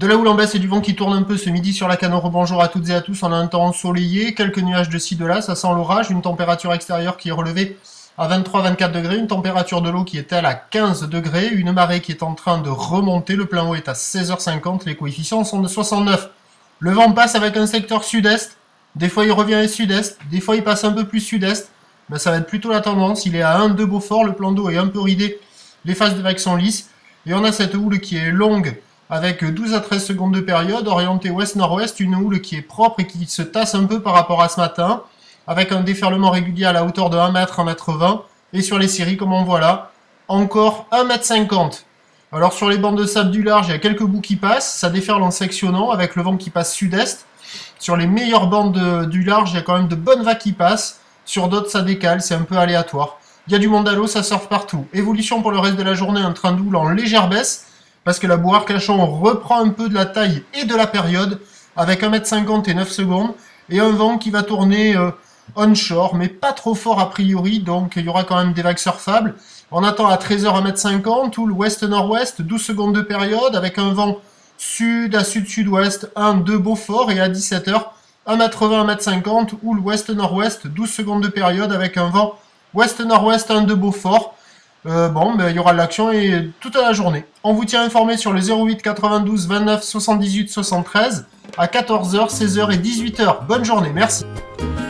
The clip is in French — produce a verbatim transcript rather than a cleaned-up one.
la houle en baisse et du vent qui tourne un peu ce midi sur la Canore. Bonjour à toutes et à tous, on a un temps ensoleillé, quelques nuages de ci de là, ça sent l'orage, une température extérieure qui est relevée à vingt-trois à vingt-quatre degrés, une température de l'eau qui est elle à quinze degrés, une marée qui est en train de remonter, le plein eau est à seize heures cinquante, les coefficients sont de soixante-neuf. Le vent passe avec un secteur sud-est, des fois il revient à sud-est, des fois il passe un peu plus sud-est, ben ça va être plutôt la tendance, il est à un deux Beaufort, le plan d'eau est un peu ridé, les phases de vagues sont lisses, et on a cette houle qui est longue, avec douze à treize secondes de période, orientée ouest-nord-ouest, une houle qui est propre et qui se tasse un peu par rapport à ce matin, avec un déferlement régulier à la hauteur de un mètre, un mètre vingt, et sur les séries, comme on voit là, encore un mètre cinquante. Alors sur les bandes de sable du large, il y a quelques bouts qui passent, ça déferle en sectionnant, avec le vent qui passe sud-est. Sur les meilleures bandes de, du large, il y a quand même de bonnes vagues qui passent, sur d'autres ça décale, c'est un peu aléatoire. Il y a du monde à l'eau, ça surfe partout. Évolution pour le reste de la journée, un train de houle en légère baisse, parce que la Bourg-Arcachon reprend un peu de la taille et de la période, avec un mètre cinquante et neuf secondes, et un vent qui va tourner euh, onshore, mais pas trop fort a priori, donc il y aura quand même des vagues surfables. On attend à treize heures un mètre cinquante, ou l'ouest-nord-ouest, douze secondes de période, avec un vent sud à sud-sud-ouest, un deux Beaufort, et à dix-sept heures, un mètre vingt, un mètre cinquante, ou l'ouest-nord-ouest, douze secondes de période, avec un vent ouest-nord-ouest, un deux Beaufort. Euh, bon, ben, il y aura de l'action et toute la journée. On vous tient informé sur le zéro huit quatre-vingt-douze vingt-neuf soixante-dix-huit soixante-treize à quatorze heures, seize heures et dix-huit heures. Bonne journée, merci.